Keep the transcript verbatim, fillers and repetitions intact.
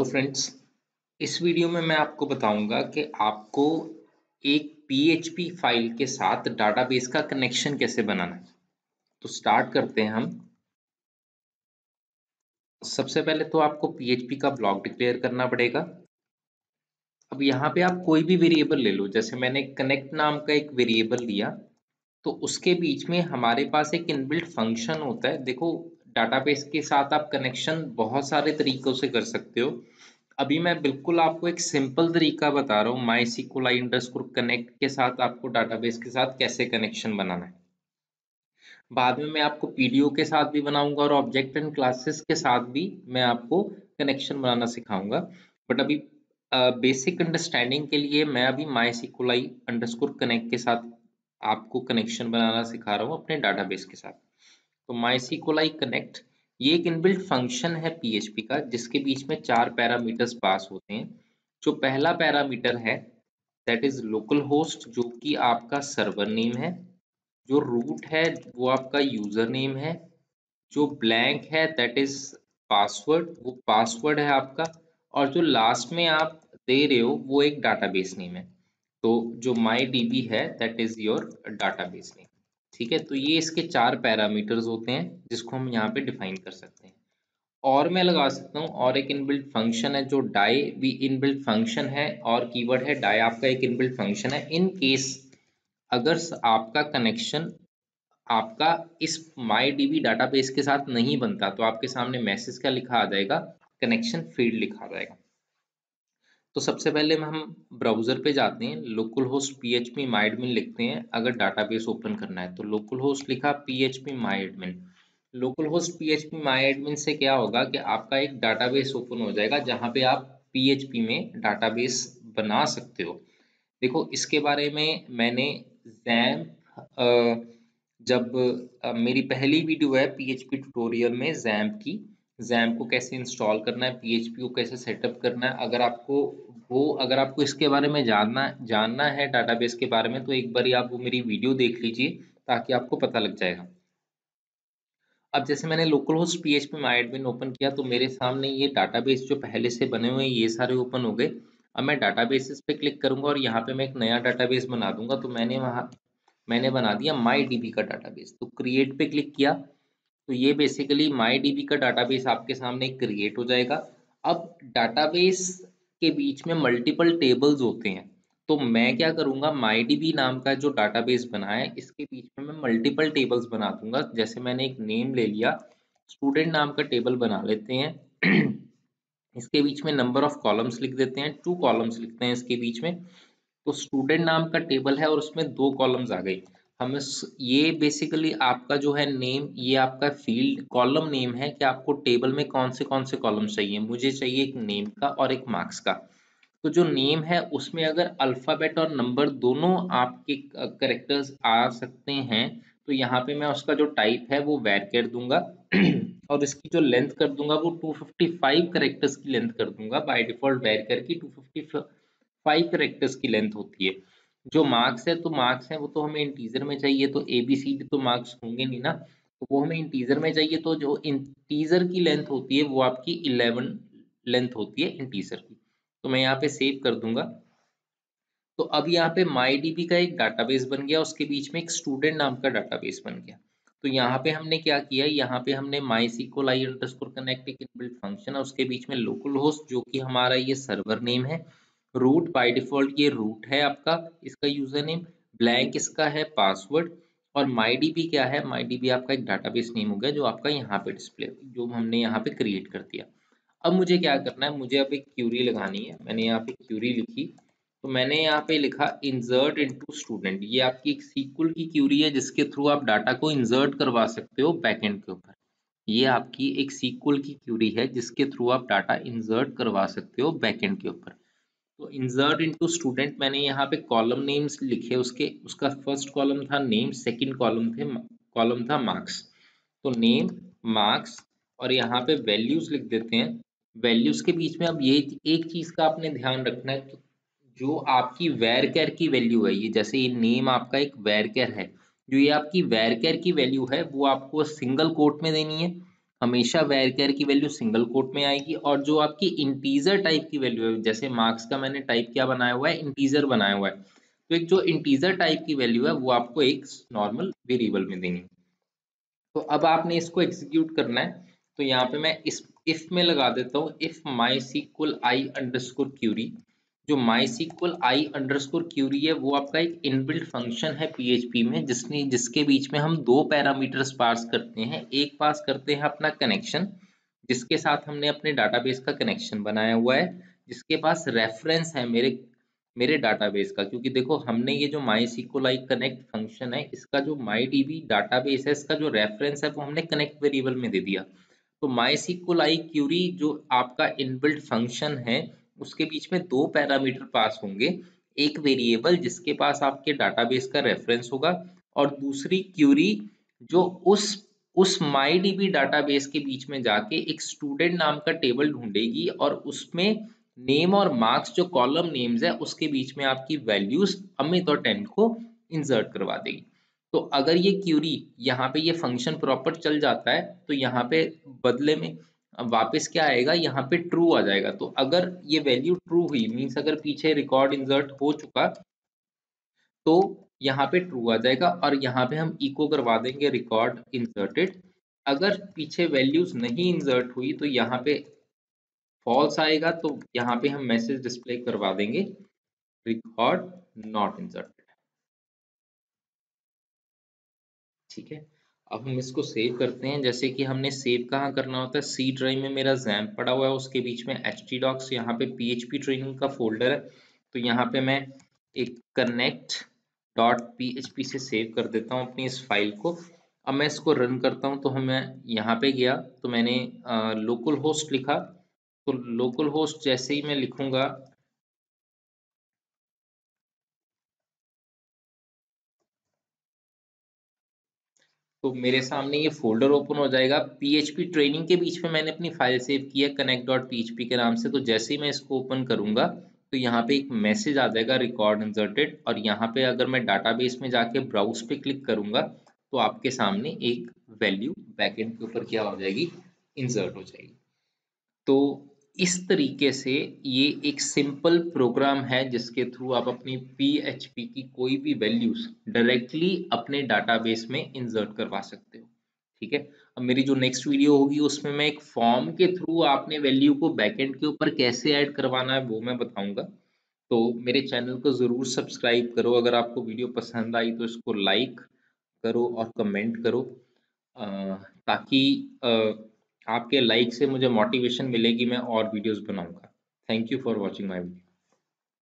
Friends, इस video में मैं आपको बताऊंगा कि आपको एक पीएचपी फाइल के साथ डाटाबेस का कनेक्शन कैसे बनाना है। तो स्टार्ट करते हैं हम। सबसे पहले तो आपको पीएचपी का ब्लॉक डिक्लेयर करना पड़ेगा। अब यहाँ पे आप कोई भी वेरिएबल ले लो, जैसे मैंने कनेक्ट नाम का एक वेरिएबल लिया, तो उसके बीच में हमारे पास एक इनबिल्ट फंक्शन होता है। देखो, डाटाबेस के साथ आप कनेक्शन बहुत सारे तरीकों से कर सकते हो। अभी मैं बिल्कुल आपको एक सिंपल तरीका बता रहा हूँ, MySQL I underscore connect के साथ आपको डाटाबेस के साथ कैसे कनेक्शन बनाना है। बाद में मैं आपको पीडीओ के साथ भी बनाऊंगा और ऑब्जेक्ट एंड क्लासेस के साथ भी मैं आपको कनेक्शन बनाना सिखाऊंगा। बट अभी बेसिक uh, अंडरस्टैंडिंग के लिए मैं अभी MySQL I underscore connect के साथ आपको कनेक्शन बनाना सिखा रहा हूँ अपने डाटाबेस के साथ। तो माई सीक्वल आई कनेक्ट ये एक इनबिल्ट फंक्शन है पीएचपी का, जिसके बीच में चार पैरामीटर्स पास होते हैं। जो पहला पैरामीटर है दैट इज लोकल होस्ट, जो कि आपका सर्वर नेम है। जो रूट है वो आपका यूजर नेम है। जो ब्लैंक है दैट इज पासवर्ड, वो पासवर्ड है आपका। और जो लास्ट में आप दे रहे हो वो एक डाटाबेस नेम है। तो जो माई डीबी है that is your database name. ठीक है, तो ये इसके चार पैरामीटर्स होते हैं जिसको हम यहाँ पे डिफाइन कर सकते हैं। और मैं लगा सकता हूँ, और एक इनबिल्ट फंक्शन है जो डाई भी इनबिल्ट फंक्शन है, और कीवर्ड है डाई आपका एक इनबिल्ट फंक्शन है। इन केस अगर आपका कनेक्शन आपका इस माई डीबी डाटाबेस के साथ नहीं बनता, तो आपके सामने मैसेज क्या लिखा आ जाएगा, कनेक्शन फेल्ड लिखा आ जाएगा। तो सबसे पहले हम ब्राउजर पे जाते हैं, local host P H P my admin लिखते हैं अगर डाटाबेस ओपन करना है। तो लोकल होस्ट लिखा, P H P my admin. Local host P H P my admin से क्या होगा कि आपका एक डाटाबेस ओपन हो जाएगा जहाँ पे आप पी एच पी में डाटाबेस बना सकते हो। देखो, इसके बारे में मैंने जैम्प जब अ, मेरी पहली वीडियो है पीएचपी ट्यूटोरियल में जैम्प की, जैम्प को कैसे इंस्टॉल करना है, पीएचपी को कैसे सेटअप करना है। अगर आपको वो अगर आपको इसके बारे में जानना जानना है डाटाबेस के बारे में, तो एक बार आप वो मेरी वीडियो देख लीजिए ताकि आपको पता लग जाएगा। अब जैसे मैंने local host PHP my admin open किया, तो मेरे सामने ये डाटाबेस जो पहले से बने हुए हैं ये सारे ओपन हो गए। अब मैं डाटाबेसेस पे क्लिक करूंगा और यहाँ पे मैं एक नया डाटाबेस बना दूंगा। तो मैंने वहाँ मैंने बना दिया माई डीबी का डाटाबेस। तो क्रिएट पे क्लिक किया, तो ये बेसिकली माई डीबी का डाटाबेस आपके सामने क्रिएट हो जाएगा। अब डाटाबेस के बीच में मल्टीपल टेबल्स होते हैं, तो मैं क्या करूंगा, माई डीबी नाम का जो डाटाबेस बना है इसके बीच में मैं मल्टीपल टेबल्स बना दूंगा। जैसे मैंने एक नेम ले लिया, स्टूडेंट नाम का टेबल बना लेते हैं। इसके बीच में नंबर ऑफ कॉलम्स लिख देते हैं, टू कॉलम्स लिखते हैं इसके बीच में। तो स्टूडेंट नाम का टेबल है और उसमें दो कॉलम्स आ गई। हम इस ये बेसिकली आपका जो है नेम, ये आपका फील्ड कॉलम नेम है कि आपको टेबल में कौन से कौन से कॉलम्स चाहिए। मुझे चाहिए एक नेम का और एक मार्क्स का। तो जो नेम है उसमें अगर अल्फाबेट और नंबर दोनों आपके करेक्टर्स आ सकते हैं, तो यहाँ पे मैं उसका जो टाइप है वो वैर दूंगा। और इसकी जो लेंथ कर दूंगा वो टू फिफ्टी फाइव करेक्टर्स की लेंथ कर दूंगा। बाय डिफॉल्ट वैर की टू फिफ्टी फाइव करेक्टर्स की लेंथ होती है। जो मार्क्स है, तो मार्क्स है वो तो हमें इंटीजर में चाहिए, तो ए बी सी डी तो मार्क्स होंगे नहीं ना, तो वो हमें इंटीजर में चाहिए। तो जो इंटीजर की लेंथ होती है वो आपकी इलेवन लेंथ होती है इंटीजर की। तो मैं यहाँ पे सेव कर दूंगा। तो अब यहाँ पे माई डीबी का एक डाटाबेस बन गया, उसके बीच में एक स्टूडेंट नाम का डाटाबेस बन गया। तो यहाँ पे हमने क्या किया, यहाँ पे हमने MySQL I underscore connect एक इनबिल्ट फंक्शन है, उसके बीच में लोकल होस्ट जो कि हमारा ये सर्वर नेम है। रूट बाय डिफॉल्ट ये रूट है आपका, इसका यूजर नेम। ब्लैंक इसका है पासवर्ड। और माई डीबी क्या है, माई डीबी आपका एक डाटाबेस नेम हो गया जो आपका यहाँ पे डिस्प्ले, जो हमने यहाँ पे क्रिएट कर दिया। अब मुझे क्या करना है, मुझे अब एक क्यूरी लगानी है। मैंने यहाँ पे क्यूरी लिखी, तो मैंने यहाँ पे लिखा इंसर्ट इनटू स्टूडेंट। ये आपकी एक सीक्वल की क्यूरी है जिसके थ्रू आप डाटा को इंसर्ट करवा सकते हो बैकएंड के ऊपर। ये आपकी एक सीक्वल की क्यूरी है जिसके थ्रू आप डाटा इंसर्ट करवा सकते हो बैकएंड के ऊपर। तो इंसर्ट इनटू स्टूडेंट, मैंने यहाँ पे कॉलम नेम्स लिखे, उसके उसका फर्स्ट कॉलम था नेम, सेकंड कॉलम थे कॉलम था मार्क्स। तो नेम, मार्क्स, और यहाँ पे वैल्यूज लिख देते हैं। वैल्यूज के बीच में अब ये एक चीज का आपने ध्यान रखना है, तो जो आपकी वैरकेर की वैल्यू है, ये जैसे ये नेम आपका एक वैरकेर है, जो ये आपकी वैरकेर की वैल्यू है वो आपको सिंगल कोट में देनी है। हमेशा वेरकेयर की वैल्यू सिंगल कोट में आएगी, और जो आपकी इंटीजर टाइप की वैल्यू है, जैसे मार्क्स का मैंने टाइप क्या बनाया हुआ है, इंटीजर बनाया हुआ है, तो एक जो इंटीजर टाइप की वैल्यू है वो आपको एक नॉर्मल वेरिएबल में देंगे। तो अब आपने इसको एग्जीक्यूट करना है, तो यहाँ पे मैं इस इफ में लगा देता हूँ, if MySQL I underscore query. जो MySQL I underscore query है वो आपका एक इनबिल्ट फंक्शन है पीएचपी में, जिसने जिसके बीच में हम दो पैरामीटर्स पास करते हैं। एक पास करते हैं अपना कनेक्शन, जिसके साथ हमने अपने डाटाबेस का कनेक्शन बनाया हुआ है, जिसके पास रेफरेंस है मेरे मेरे डाटाबेस का। क्योंकि देखो हमने ये जो माई सीक्वल कनेक्ट फंक्शन है, इसका जो माई डीबी डाटाबेस है, इसका जो रेफरेंस है वो हमने कनेक्ट वेरिएबल में दे दिया। तो माई सीक्वल क्यूरी जो आपका इनबिल्ट फंक्शन है, उसके बीच में दो पैरामीटर पास होंगे। एक वेरिएबल जिसके पास आपके डाटाबेस का रेफरेंस होगा, और दूसरी क्यूरी जो उस उस माई डीबी डाटाबेस के बीच में जाके एक स्टूडेंट नाम का टेबल ढूंढेगी, और उसमें नेम और मार्क्स जो कॉलम नेम्स है उसके बीच में आपकी वैल्यूज अमित और टेंथ को इंसर्ट करवा देगी। तो अगर ये क्यूरी यहाँ पे ये फंक्शन प्रॉपर चल जाता है, तो यहाँ पे बदले में वापस क्या आएगा, यहाँ पे ट्रू आ जाएगा। तो अगर ये वैल्यू ट्रू हुई, मीन्स अगर पीछे रिकॉर्ड इंसर्ट हो चुका, तो यहाँ पे ट्रू आ जाएगा, और यहाँ पे हम इको करवा देंगे रिकॉर्ड इंसर्टेड। अगर पीछे वैल्यूज नहीं इंसर्ट हुई तो यहाँ पे फॉल्स आएगा, तो यहाँ पे हम मैसेज डिस्प्ले करवा देंगे रिकॉर्ड नॉट इंसर्टेड। ठीक है, अब हम इसको सेव करते हैं। जैसे कि हमने सेव कहाँ करना होता है, सी ड्राइव में मेरा जैम्प पड़ा हुआ है, उसके बीच में एच टी डॉक्स, यहाँ पे पीएचपी ट्रेनिंग का फोल्डर है। तो यहाँ पे मैं एक कनेक्ट डॉट पीएचपी से सेव कर देता हूँ अपनी इस फाइल को। अब मैं इसको रन करता हूँ, तो हम मैं यहाँ पे गया तो मैंने लोकल होस्ट लिखा। तो लोकल होस्ट जैसे ही मैं लिखूंगा, तो मेरे सामने ये फोल्डर ओपन हो जाएगा। पीएचपी ट्रेनिंग के बीच में मैंने अपनी फाइल सेव की है कनेक्ट डॉट पीएचपी के नाम से। तो जैसे ही मैं इसको ओपन करूंगा, तो यहाँ पे एक मैसेज आ जाएगा रिकॉर्ड इंसर्टेड, और यहाँ पे अगर मैं डाटाबेस में जाके ब्राउज पे क्लिक करूंगा, तो आपके सामने एक वैल्यू बैकएंड के ऊपर क्या हो जाएगी, इंसर्ट हो जाएगी। तो इस तरीके से ये एक सिंपल प्रोग्राम है जिसके थ्रू आप अपनी पीएचपी की कोई भी वैल्यूज डायरेक्टली अपने डाटाबेस में इंसर्ट करवा सकते हो। ठीक है, अब मेरी जो नेक्स्ट वीडियो होगी उसमें मैं एक फॉर्म के थ्रू आपने वैल्यू को बैकएंड के ऊपर कैसे ऐड करवाना है वो मैं बताऊंगा। तो मेरे चैनल को ज़रूर सब्सक्राइब करो। अगर आपको वीडियो पसंद आई तो इसको लाइक करो और कमेंट करो, अ, ताकि अ, आपके लाइक से मुझे मोटिवेशन मिलेगी, मैं और वीडियोस बनाऊंगा। Thank you for watching my video.